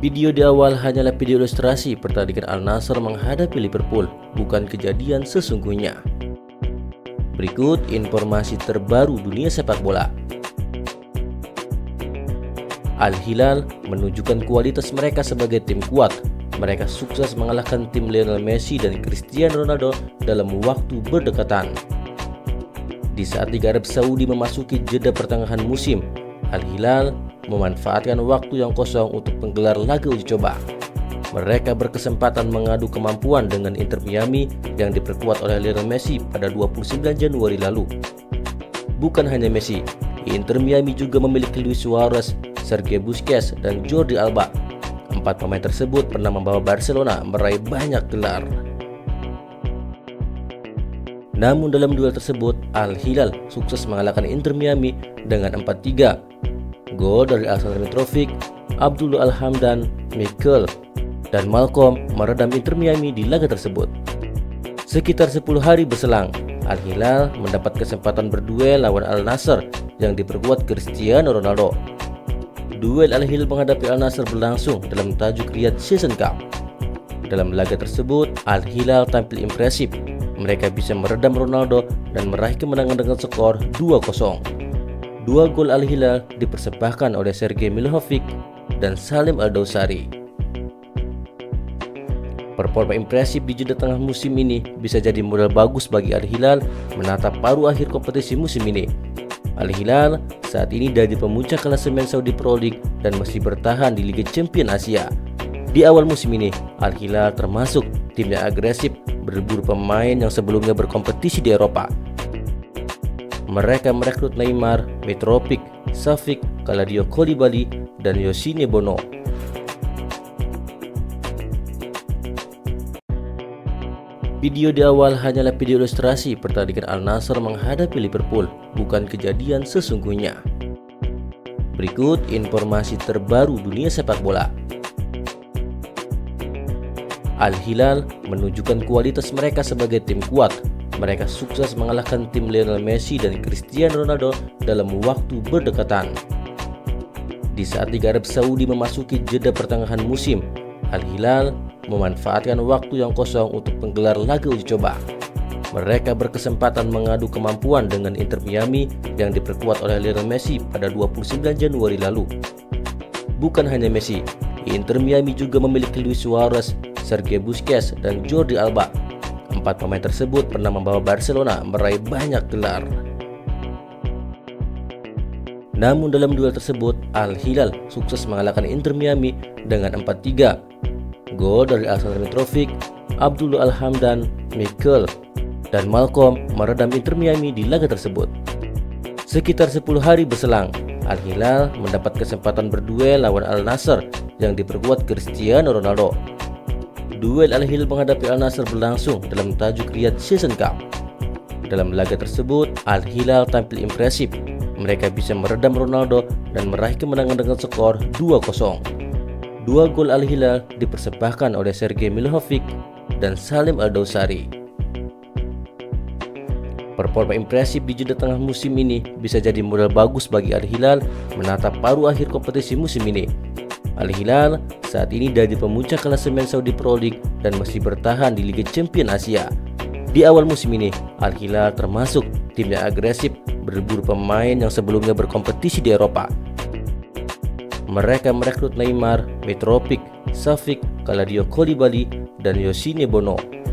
Video di awal hanyalah video ilustrasi pertandingan Al Nassr menghadapi Liverpool, bukan kejadian sesungguhnya. Berikut informasi terbaru dunia sepak bola. Al Hilal menunjukkan kualitas mereka sebagai tim kuat. Mereka sukses mengalahkan tim Lionel Messi dan Cristiano Ronaldo dalam waktu berdekatan. Di saat Liga Arab Saudi memasuki jeda pertengahan musim, Al Hilal memanfaatkan waktu yang kosong untuk menggelar laga uji coba. Mereka berkesempatan mengadu kemampuan dengan Inter Miami yang diperkuat oleh Lionel Messi pada 29 Januari lalu. Bukan hanya Messi, Inter Miami juga memiliki Luis Suarez, Sergio Busquets, dan Jordi Alba. Empat pemain tersebut pernah membawa Barcelona meraih banyak gelar. Namun dalam duel tersebut, Al Hilal sukses mengalahkan Inter Miami dengan 4-3. Gol dari Alexander Mitrovic, Abdullah Al-Hamdan, Mikel, dan Malcolm meredam Inter Miami di laga tersebut. Sekitar 10 hari berselang, Al Hilal mendapat kesempatan berduel lawan Al Nassr yang diperkuat Cristiano Ronaldo. Duel Al Hilal menghadapi Al Nassr berlangsung dalam tajuk Riyadh Season Cup. Dalam laga tersebut, Al Hilal tampil impresif. Mereka bisa meredam Ronaldo dan meraih kemenangan dengan skor 2-0. Dua gol Al Hilal dipersembahkan oleh Sergej Milinkovic dan Salim Al-Dawsari. Performa impresif di jeda tengah musim ini bisa jadi modal bagus bagi Al Hilal menatap paruh akhir kompetisi musim ini. Al Hilal saat ini dari pemuncak klasemen Saudi Pro League dan masih bertahan di Liga Champions Asia. Di awal musim ini, Al Hilal termasuk tim yang agresif berburu pemain yang sebelumnya berkompetisi di Eropa. Mereka merekrut Neymar, Mitrovic, Savic, Kaladio Koulibaly, dan Yosine Bono. Video di awal hanyalah video ilustrasi pertandingan Al Nassr menghadapi Liverpool, bukan kejadian sesungguhnya. Berikut informasi terbaru dunia sepak bola. Al Hilal menunjukkan kualitas mereka sebagai tim kuat. Mereka sukses mengalahkan tim Lionel Messi dan Cristiano Ronaldo dalam waktu berdekatan. Di saat Liga Arab Saudi memasuki jeda pertengahan musim, Al Hilal memanfaatkan waktu yang kosong untuk menggelar laga uji coba. Mereka berkesempatan mengadu kemampuan dengan Inter Miami yang diperkuat oleh Lionel Messi pada 29 Januari lalu. Bukan hanya Messi, Inter Miami juga memiliki Luis Suarez, Sergio Busquets, dan Jordi Alba. Empat pemain tersebut pernah membawa Barcelona meraih banyak gelar. Namun dalam duel tersebut, Al Hilal sukses mengalahkan Inter Miami dengan 4-3. Gol dari Alexander Mitrovic, Abdullah Al-Hamdan, Mikel, dan Malcolm meredam Inter Miami di laga tersebut. Sekitar 10 hari berselang, Al Hilal mendapat kesempatan berduel lawan Al Nassr yang diperkuat Cristiano Ronaldo. Duel Al Hilal menghadapi Al Nassr berlangsung dalam tajuk Riyadh Season Cup. Dalam laga tersebut, Al Hilal tampil impresif. Mereka bisa meredam Ronaldo dan meraih kemenangan dengan skor 2-0. Dua gol Al Hilal dipersembahkan oleh Sergej Milinkovic dan Salim Al-Dawsari. Performa impresif di jeda tengah musim ini bisa jadi modal bagus bagi Al Hilal menatap paruh akhir kompetisi musim ini. Al Hilal saat ini dari pemuncak klasemen Saudi Pro League dan masih bertahan di Liga Champions Asia. Di awal musim ini, Al Hilal termasuk tim yang agresif berburu pemain yang sebelumnya berkompetisi di Eropa. Mereka merekrut Neymar, Mitrovic, Savic, Kaladio Koulibaly, dan Yosine Bono.